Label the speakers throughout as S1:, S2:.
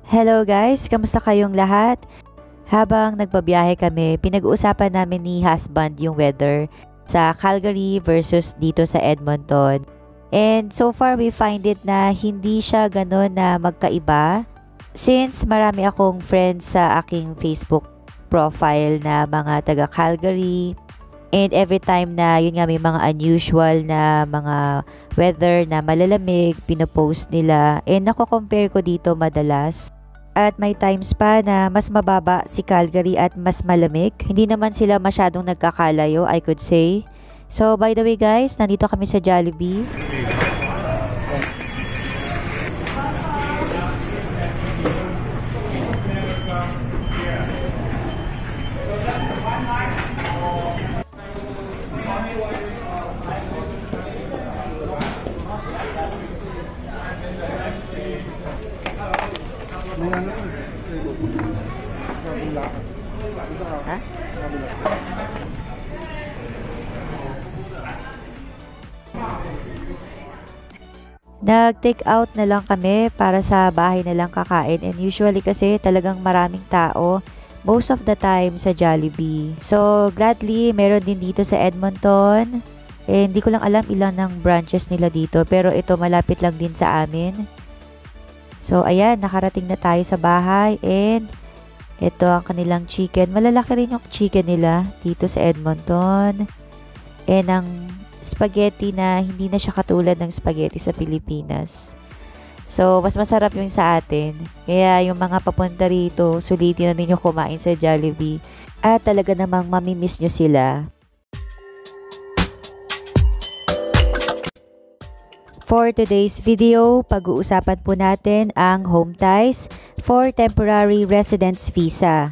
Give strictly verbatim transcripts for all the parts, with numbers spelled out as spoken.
S1: Hello guys, kamusta kayong lahat? Habang nagbabiyahe kami, pinag-uusapan namin ni husband yung weather sa Calgary versus dito sa Edmonton. And so far we find it na hindi siya ganun na magkaiba. Since marami akong friends sa aking Facebook profile na mga taga Calgary, and every time na yun nga may mga unusual na mga weather na malalamig, pinopost nila. And nako-compare ko dito madalas. At may times pa na mas mababa si Calgary at mas malamig. Hindi naman sila masyadong nagkakalayo, I could say. So by the way guys, nandito kami sa Jollibee. Ha? Nag-take out na lang kami para sa bahay na lang kakain, and usually kasi talagang maraming tao most of the time sa Jollibee. So gladly meron din dito sa Edmonton. Eh, hindi ko lang alam ilan ng branches nila dito, pero ito malapit lang din sa amin. So ayan, nakarating na tayo sa bahay, and ito ang kanilang chicken. Malalaki rin yung chicken nila dito sa Edmonton. And ang spaghetti na hindi na siya katulad ng spaghetti sa Pilipinas. So, mas masarap yung sa atin. Kaya yung mga papunta rito, sulitin na ninyo kumain sa Jollibee. At talaga namang mamimiss nyo sila. For today's video, pag-uusapan po natin ang home ties for temporary residence visa.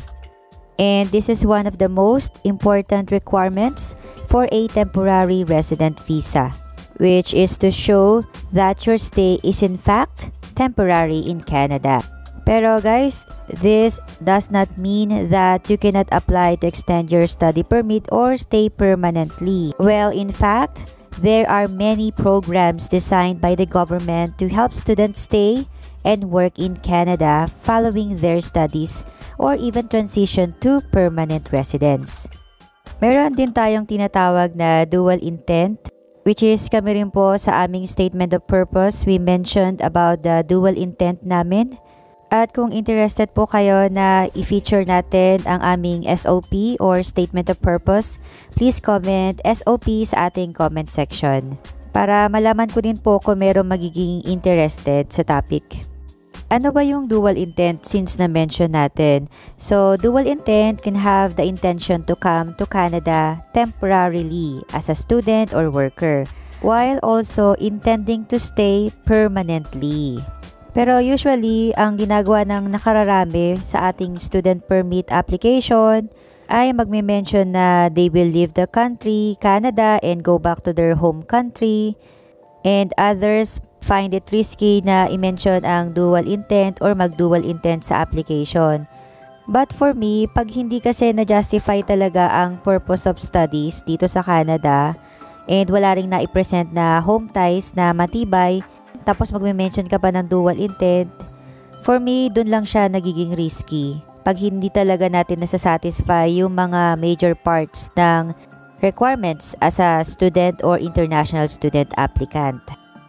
S1: And this is one of the most important requirements for a temporary resident visa, which is to show that your stay is in fact temporary in Canada. Pero guys, this does not mean that you cannot apply to extend your study permit or stay permanently. Well, in fact, there are many programs designed by the government to help students stay and work in Canada following their studies or even transition to permanent residence. Meron din tayong tinatawag na dual intent, which is kami rin po sa aming statement of purpose. We mentioned about the dual intent namin. At kung interested po kayo na i-feature natin ang aming S O P or Statement of Purpose, please comment S O P sa ating comment section para malaman ko din po kung meron magiging interested sa topic. Ano ba yung dual intent since na-mention natin? So, dual intent can have the intention to come to Canada temporarily as a student or worker, while also intending to stay permanently. Pero usually, ang ginagawa ng nakararami sa ating student permit application ay magme-mention na they will leave the country, Canada, and go back to their home country. And others find it risky na i-mention ang dual intent or mag-dual intent sa application. But for me, pag hindi kasi na-justify talaga ang purpose of studies dito sa Canada and wala ring na-i-present na home ties na matibay, tapos magme-mention ka pa ng dual intent, for me, dun lang siya nagiging risky. Pag hindi talaga natin nasasatisfy yung mga major parts ng requirements as a student or international student applicant.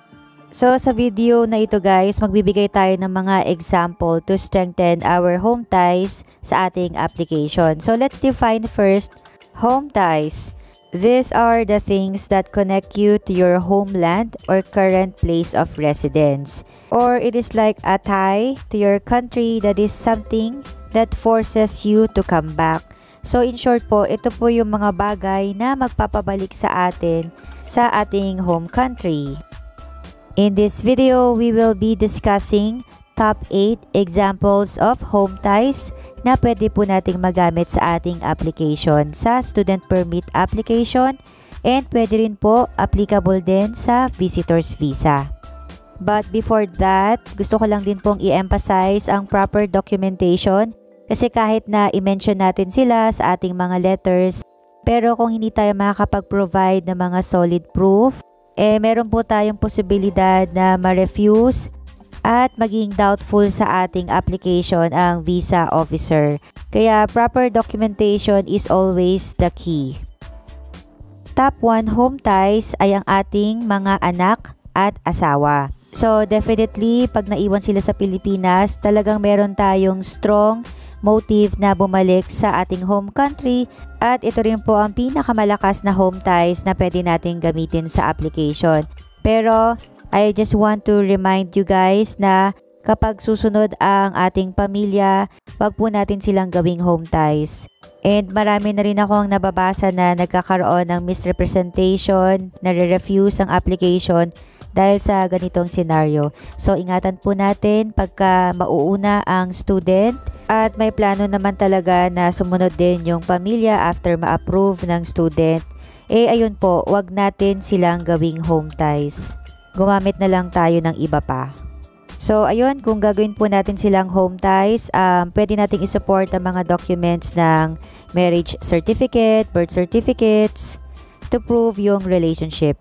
S1: So, sa video na ito guys, magbibigay tayo ng mga example to strengthen our home ties sa ating application. So, let's define first home ties. These are the things that connect you to your homeland or current place of residence. Or it is like a tie to your country that is something that forces you to come back. So in short po, ito po yung mga bagay na magpapabalik sa atin sa ating home country. In this video, we will be discussing top eight examples of home ties na pwede po nating magamit sa ating application sa student permit application, and pwede rin po applicable din sa visitor's visa. But before that, gusto ko lang din pong i-emphasize ang proper documentation, kasi kahit na i-mention natin sila sa ating mga letters, pero kung hindi tayo makakapag-provide ng mga solid proof, eh meron po tayong posibilidad na ma-refuse at maging doubtful sa ating application ang visa officer. Kaya proper documentation is always the key. Top one home ties ay ang ating mga anak at asawa. So definitely, pag naiwan sila sa Pilipinas, talagang meron tayong strong motive na bumalik sa ating home country, at ito rin po ang pinakamalakas na home ties na pwede natin gamitin sa application. Pero I just want to remind you guys na kapag susunod ang ating pamilya, wag po natin silang gawing home ties. And marami na rin akong nababasa na nagkakaroon ng misrepresentation, nare-refuse ang application dahil sa ganitong senaryo. So ingatan po natin pagka mauuna ang student, at may plano naman talaga na sumunod din yung pamilya after ma-approve ng student. Eh ayun po, wag natin silang gawing home ties. Gumamit na lang tayo ng iba pa. So ayun, kung gagawin po natin silang home ties, um, pwede nating isupport ang mga documents ng marriage certificate, birth certificates to prove yung relationship.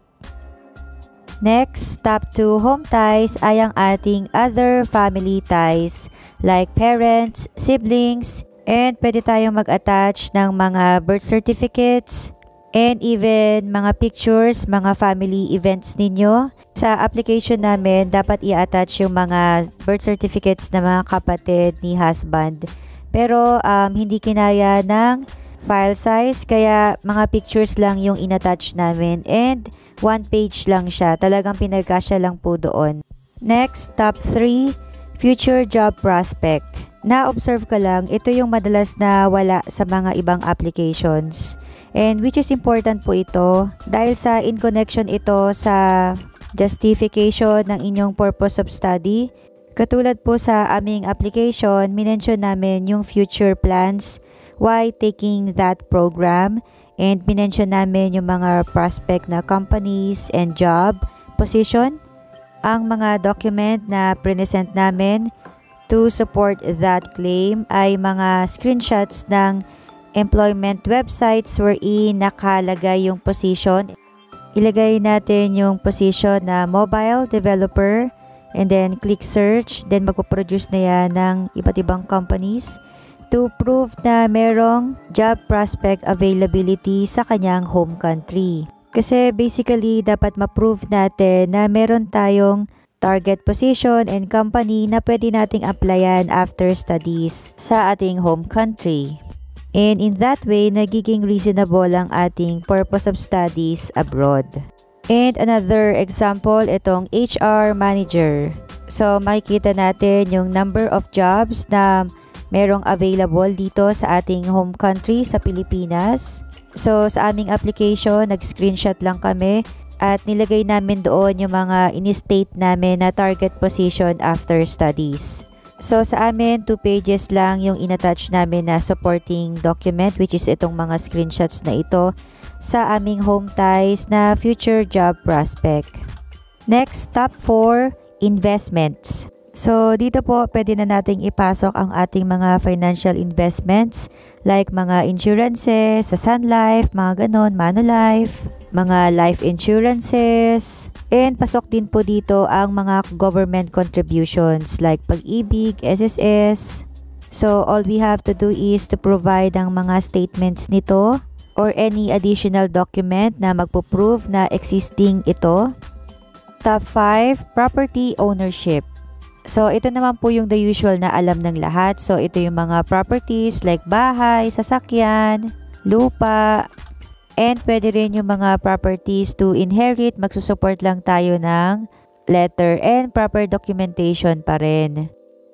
S1: Next, top two home ties ay ang ating other family ties like parents, siblings, and pwede tayong mag-attach ng mga birth certificates and even mga pictures, mga family events ninyo. Sa application namin, dapat i-attach yung mga birth certificates ng mga kapatid ni husband. Pero um, hindi kinaya ng file size, kaya mga pictures lang yung in-attach namin, and one page lang siya. Talagang pinagkasya lang po doon. Next, top three, future job prospect. Na-observe ko lang, ito yung madalas na wala sa mga ibang applications. And which is important po ito dahil sa in connection ito sa justification ng inyong purpose of study. Katulad po sa aming application, minention namin yung future plans, why taking that program, and minention namin yung mga prospect na companies and job position. Ang mga document na present namin to support that claim ay mga screenshots ng employment websites wherein nakalagay yung position. Ilagay natin yung position na mobile developer, and then click search, then magpo-produce na yan ng iba't ibang companies to prove na merong job prospect availability sa kanyang home country. Kasi basically, dapat ma-prove natin na meron tayong target position and company na pwede nating applyan after studies sa ating home country. And in that way, nagiging reasonable ang ating purpose of studies abroad. And another example, itong H R manager. So, makikita natin yung number of jobs na merong available dito sa ating home country sa Pilipinas. So, sa aming application, nag-screenshot lang kami at nilagay namin doon yung mga in-state namin na target position after studies. So, sa amin, two pages lang yung in-attach namin na supporting document, which is itong mga screenshots na ito sa aming home ties na future job prospect. Next, top four, investments. So, dito po, pwede na nating ipasok ang ating mga financial investments like mga insurances sa Sun Life, mga ganon, Manulife, mga life insurances, and pasok din po dito ang mga government contributions like Pag-ibig, S S S. So, all we have to do is to provide ang mga statements nito or any additional document na magpo-prove na existing ito. Top five, property ownership. So, ito naman po yung the usual na alam ng lahat. So, ito yung mga properties like bahay, sasakyan, lupa, and pwede rin yung mga properties to inherit. Magsusupport lang tayo ng letter and proper documentation pa rin.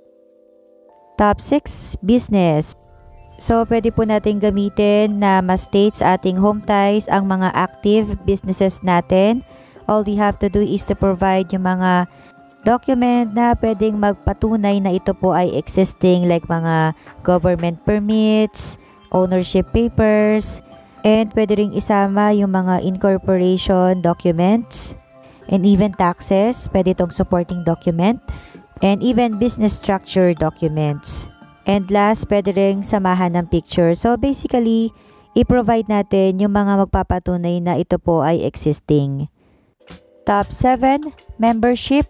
S1: Top six, business. So, pwede po natin gamitin na ma-state sa ating home ties ang mga active businesses natin. All we have to do is to provide yung mga document na pwedeng magpatunay na ito po ay existing like mga government permits, ownership papers, and pwede ring isama yung mga incorporation documents and even taxes, pwede itong supporting document, and even business structure documents. And last, pwede ring samahan ng picture. So basically, i-provide natin yung mga magpapatunay na ito po ay existing. Top seven, membership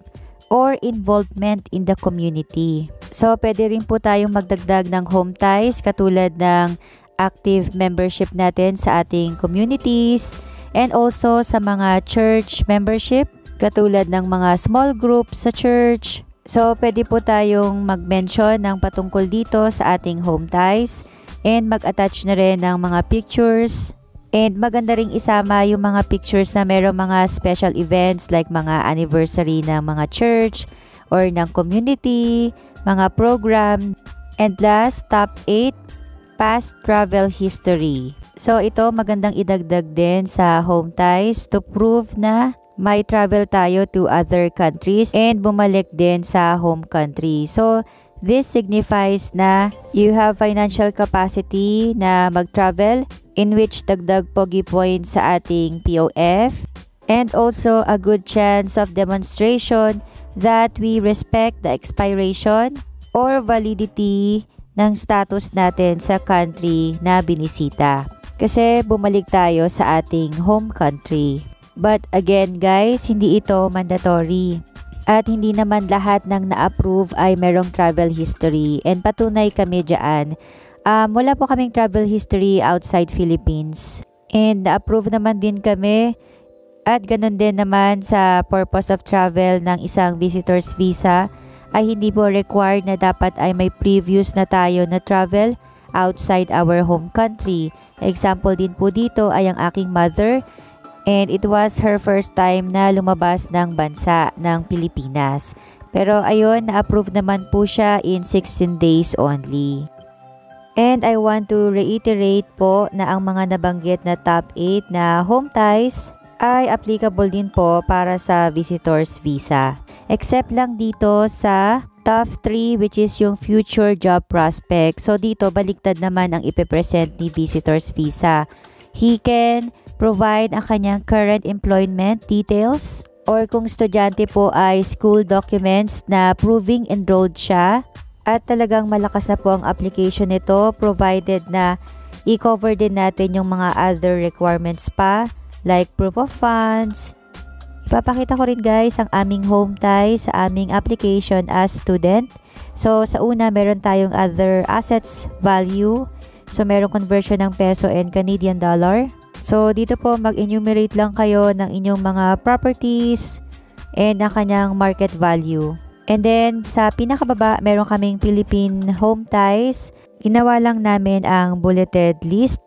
S1: or involvement in the community. So, pwede rin po tayong magdagdag ng home ties katulad ng active membership natin sa ating communities and also sa mga church membership katulad ng mga small groups sa church. So, pwede po tayong mag-mention ng patungkol dito sa ating home ties and mag-attach na rin ng mga pictures. And maganda ring isama yung mga pictures na merong mga special events like mga anniversary ng mga church or ng community, mga program. And last, top eight, past travel history. So, ito magandang idagdag din sa home ties to prove na may travel tayo to other countries and bumalik din sa home country. So, this signifies na you have financial capacity na mag-travel in which dagdag pogi points sa ating P O F and also a good chance of demonstration that we respect the expiration or validity ng status natin sa country na binisita. Kasi bumalik tayo sa ating home country. But again guys, hindi ito mandatory. At hindi naman lahat ng na-approve ay merong travel history. And patunay kami dyan. Um, wala po kaming travel history outside Philippines. And na-approve naman din kami. At ganun din naman sa purpose of travel ng isang visitor's visa ay hindi po required na dapat ay may previous na tayo na travel outside our home country. Example din po dito ay ang aking mother. And it was her first time na lumabas ng bansa ng Pilipinas. Pero ayun, na-approve naman po siya in sixteen days only. And I want to reiterate po na ang mga nabanggit na top eight na home ties ay applicable din po para sa visitor's visa. Except lang dito sa top three which is yung future job prospect. So dito baliktad naman ang ipipresent ni visitor's visa. He can provide ang kanyang current employment details or kung estudyante po ay school documents na proving enrolled siya at talagang malakas na po ang application nito provided na i-cover din natin yung mga other requirements pa like proof of funds. Ipapakita ko rin guys ang aming home ties sa aming application as student. So sa una meron tayong other assets value. So merong conversion ng peso and Canadian dollar. So, dito po mag-enumerate lang kayo ng inyong mga properties and ang kanyang market value. And then, sa pinakababa, meron kaming Philippine home ties. Ginawa lang namin ang bulleted list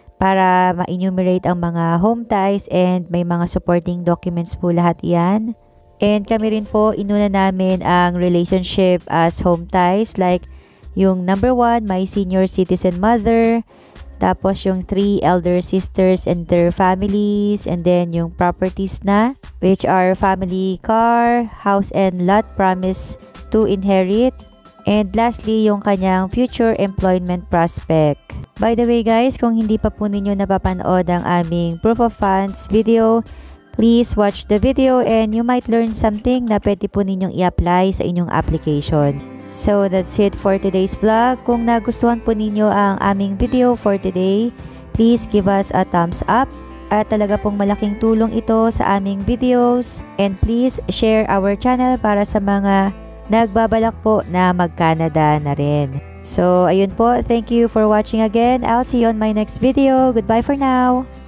S1: para ma-enumerate ang mga home ties and may mga supporting documents po lahat yan. And kami rin po, inuna namin ang relationship as home ties like yung number one, my senior citizen mother. Tapos yung three elder sisters and their families. And then yung properties na, which are family car, house and lot promise to inherit. And lastly, yung kanyang future employment prospect. By the way guys, kung hindi pa po ninyo napapanood ang aming proof of funds video, please watch the video and you might learn something na pwede po ninyong i-apply sa inyong application. So, that's it for today's vlog. Kung nagustuhan po ninyo ang aming video for today, please give us a thumbs up. At talaga pong malaking tulong ito sa aming videos. And please share our channel para sa mga nagbabalak po na mag-Canada na rin. So, ayun po. Thank you for watching again. I'll see you on my next video. Goodbye for now.